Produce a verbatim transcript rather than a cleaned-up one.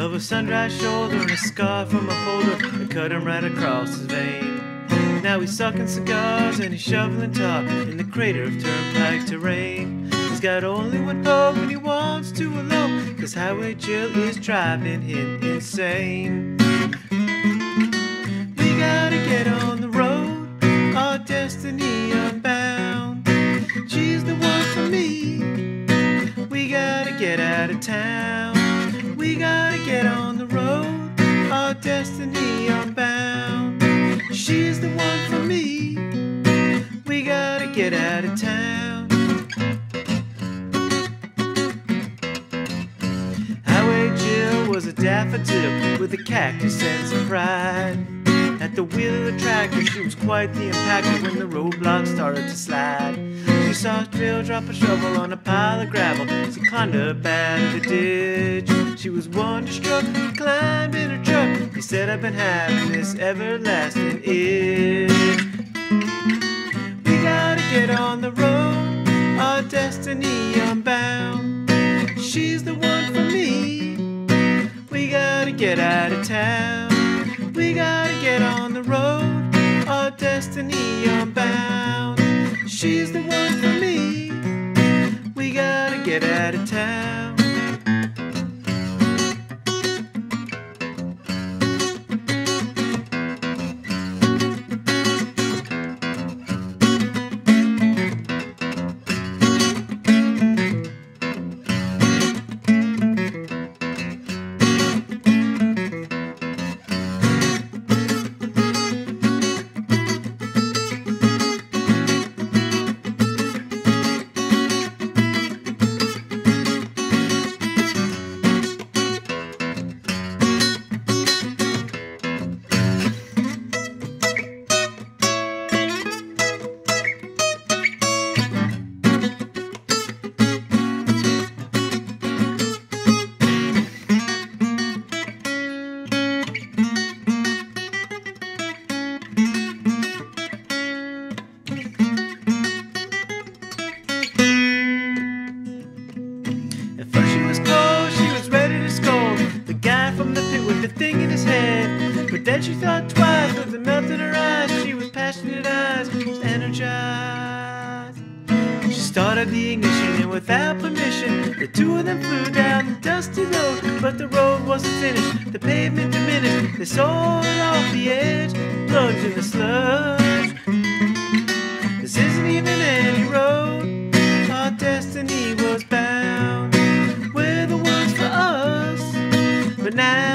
of a sun-dried shoulder and a scar from a folder that cut him right across his vein. Now he's sucking cigars and he's shoveling tar in the crater of turnpike terrain. He's got only one hope when he wants to elope, 'cause Highway Jill is driving him insane. We gotta get on the road, our destiny unbound. She's the one for me. We gotta get out of town. We gotta get on the road, our destiny unbound. She's the one for me. We gotta get out of town. Highway Jill was a daffodil with a cactus and some pride. At the wheel of the tractor, she was quite the impactor when the roadblocks started to slide. She saw Jill drop a shovel on a pile of gravel. She climbed up out of the ditch. She was wonderstruck, climbed in her truck. He said, I've been having this everlasting itch. We gotta get on the road, our destiny unbound. She's the one for me. We gotta get out of town. We gotta get on the road, our destiny unbound. She's the one for me. We gotta get out of town. The thing in his head, but then she thought twice. With the melt in her eyes, she was passionate eyes, she was energized. She started the ignition, and without permission, the two of them flew down the dusty road. But the road wasn't finished, the pavement diminished. They soared off the edge, plugs in the sludge. This isn't even any road, our destiny was bound. We're the ones for us, but now